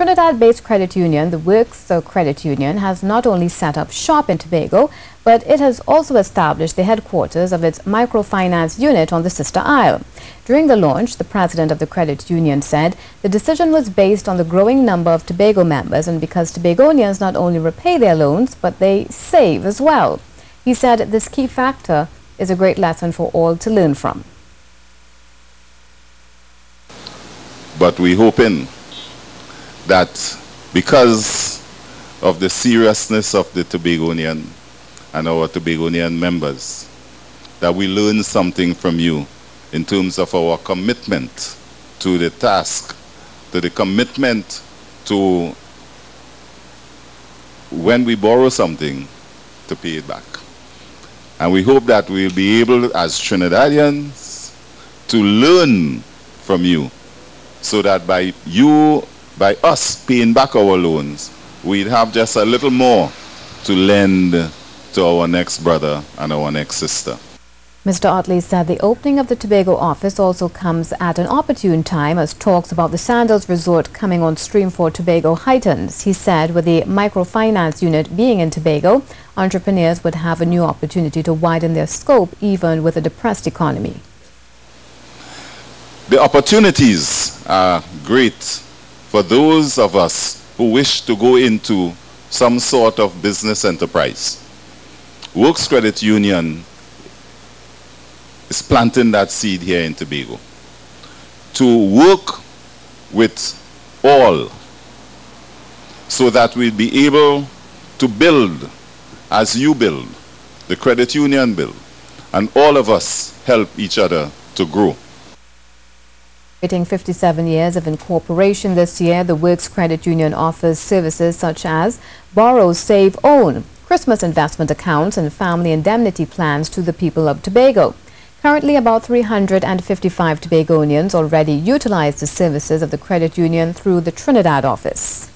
Trinidad-based credit union, the Works Credit Union, has not only set up shop in Tobago, but it has also established the headquarters of its microfinance unit on the sister isle. During the launch, the president of the credit union said the decision was based on the growing number of Tobago members and because Tobagonians not only repay their loans, but they save as well. He said this key factor is a great lesson for all to learn from. But we're hoping that because of the seriousness of the Tobagonian and our Tobagonian members, that we learn something from you in terms of our commitment to the task, to the commitment to, when we borrow something, to pay it back. And we hope that we'll be able, as Trinidadians, to learn from you, so that by us paying back our loans, we'd have just a little more to lend to our next brother and our next sister. Mr. Otley said the opening of the Tobago office also comes at an opportune time as talks about the Sandals Resort coming on stream for Tobago heightens. He said with the microfinance unit being in Tobago, entrepreneurs would have a new opportunity to widen their scope even with a depressed economy. The opportunities are great for those of us who wish to go into some sort of business enterprise. Works Credit Union is planting that seed here in Tobago to work with all so that we'll be able to build as you build, the credit union build, and all of us help each other to grow. 57 years of incorporation this year, the Works Credit Union offers services such as borrow, save, own, Christmas investment accounts and family indemnity plans to the people of Tobago. Currently, about 355 Tobagonians already utilize the services of the credit union through the Trinidad office.